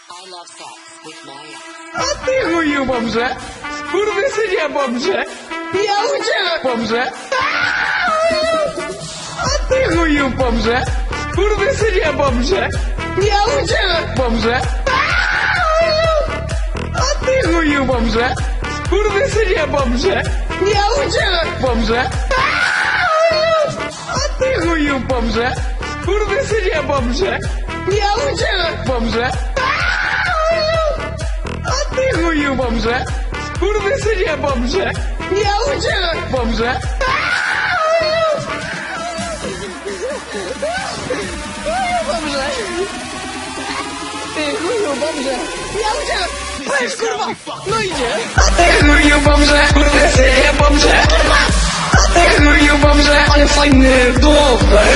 I love sex with Maria. A ty chuju bomrze! Skurwysynie bomrze! Ja uciekam bomrze! A ty chuju bomrze! Skurwysynie bomrze! Ja uciekam bomrze! A ty chuju bomrze! Skurwysynie bomrze! Ja uciekam bomrze! A ty chuju bomrze! Skurwysynie bomrze! Ja uciekam bomrze! A ty chuju bomrze! Skurwysynie bomrze! Ja uciekam bomrze! Bomrze! Ty chuju bomrze! Ja uciekam! Weź kurwa! No idzie! A ty chuju bomrze! Skurwysynie bomrze! A ty chuju bomrze! Ale fajny dupel!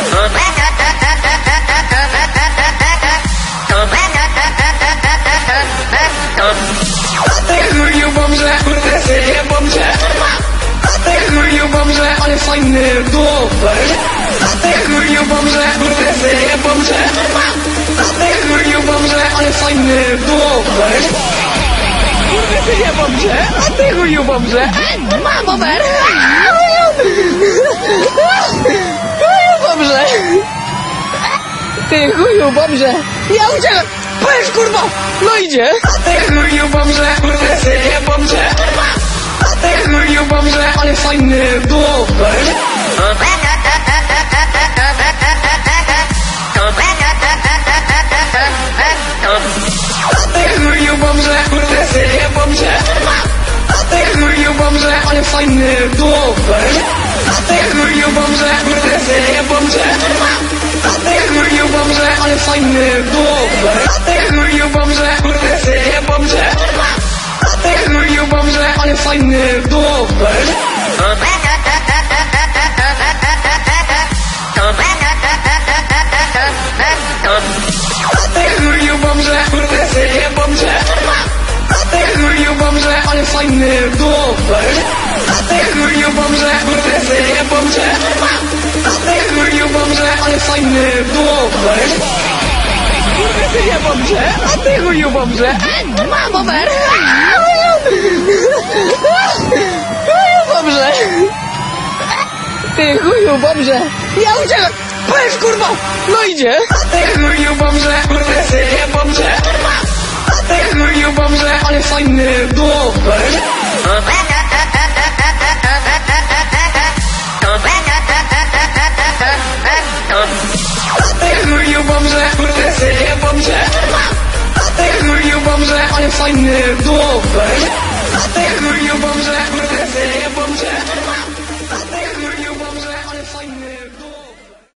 A ty chuju bomrze! Skurwysynie bomrze! A ty chuju bomrze! Ale fajny dupel! A ty chuju bomrze! Skurwysynie bomrze! A ty chuju bomrze! Ale fajny dupel! Skurwysynie bomrze! A ty chuju bomrze! Mam over! Chuju bomrze! Ty chuju bomrze! Ja uciekam! Weź kurwa! No idzie! A ty chuju bomrze! Skurwysynie bomrze! A ty chuju bomrze! Ale fajny dupel! A ty chuju bomrze! Skurwysynie bomrze! A ty chuju bomrze! Ale fajny dupel! A ty chuju bomrze! Skurwysynie bomrze! A ty chuju bomrze! Ale fajny dupel! A ty chuju bomrze! Skurwysynie bomrze! A ty chuju bomrze! Ale fajny dupel! A ty chuju bomrze! Skurwysynie bomrze! A ty chuju bomrze! Ale fajny dupel! A ty chuju bomrze! Skurwysynie bomrze! A ty chuju bomrze! Ale fajny dupel! Skurwysynie bomrze! A ty chuju bomrze! Mam over! Chuju bomrze! Ty chuju bomrze! Ja uciekam! Weź kurwa! No idzie! A ty chuju bomrze! Skurwysynie bomrze! A ty chuju bomrze! Ale fajny dupel! A ty chuju bomrze! Skurwysynie bomrze! A ty chuju bomrze! Ale fajny dupel!